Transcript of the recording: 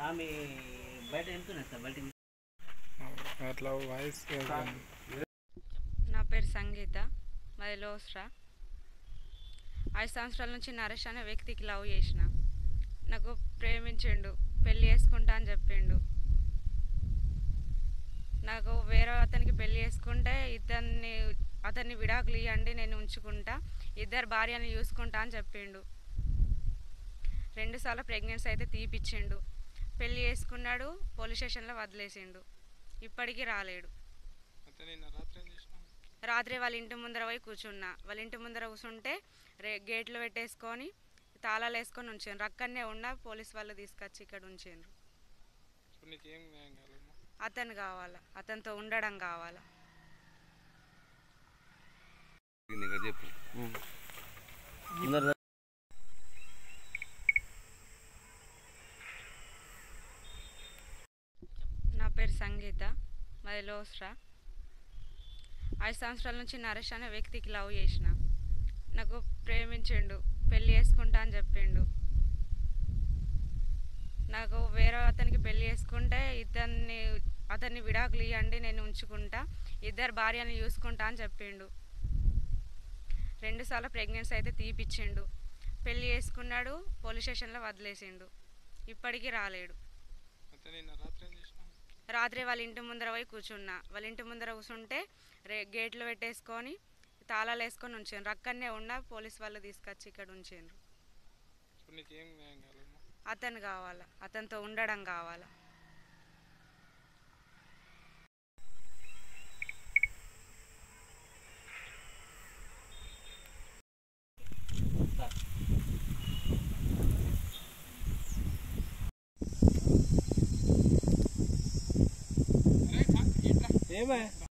ఆమె బయట వెళ్తున్నాయి సార్ బయట అట్లా వాయిస్. నా పేరు సంగీత, మాది లోస్రా. 5 సంవత్సరాల నుంచి నరేష్ అనే వ్యక్తికి లవ్ చేసిన. నాకు ప్రేమించిండు, పెళ్ళి చేసుకుంటా అని చెప్పిండు. నాకు వేరే అతనికి పెళ్ళి చేసుకుంటే అతన్ని విడాకులు ఇవ్వండి, నేను ఉంచుకుంటా, 2 భార్యని చూసుకుంటా అని చెప్పిండు. 2 సార్లు ప్రెగ్నెన్సీ అయితే తీపిచ్చిండు. పెళ్ళి చేసుకున్నాడు, పోలీస్ స్టేషన్లో వదిలేసిండు. ఇప్పటికీ రాలేడు. రాత్రి వాళ్ళ ఇంటి ముందర పోయి కూర్చున్నా. వాళ్ళ ఇంటి ముందర కూర్చుంటే గేట్లు పెట్టేసుకొని తాళాలు వేసుకొని ఉంచారు. అక్కడనే ఉన్న పోలీస్ వాళ్ళు తీసుకొచ్చి ఇక్కడ ఉంచారు. అతను కావాలా, అతనితో ఉండడం కావాలా. నా పేరు సంగీత, మాది లోస్రా. 5 సంవత్సరాల నుంచి నరేష్ అనే వ్యక్తికి లవ్ చేసిన. నాకు ప్రేమించిండు, పెళ్ళి చేసుకుంటా అని చెప్పిండు. నాకు వేరే అతనికి పెళ్ళి చేసుకుంటే అతన్ని విడాకులు ఇవ్వండి, నేను ఉంచుకుంటా, 2 భార్యని చూసుకుంటా అని చెప్పిండు. 2 సార్లు ప్రెగ్నెన్సీ అయితే తీపిచ్చిండు. పెళ్ళి చేసుకున్నాడు, పోలీస్ స్టేషన్లో వదిలేసిండు. ఇప్పటికీ రాలేడు. రాత్రి వాళ్ళ ఇంటి ముందర పోయి కూర్చున్నా. వాళ్ళ ఇంటి ముందర కూర్చుంటే గేట్లు పెట్టేసుకొని తాళాలు వేసుకొని ఉంచారు. అక్కడనే ఉన్న పోలీస్ వాళ్ళు తీసుకొచ్చి ఇక్కడ ఉంచారు. అతను కావాలా, అతనితో ఉండడం కావాలా. ఏమే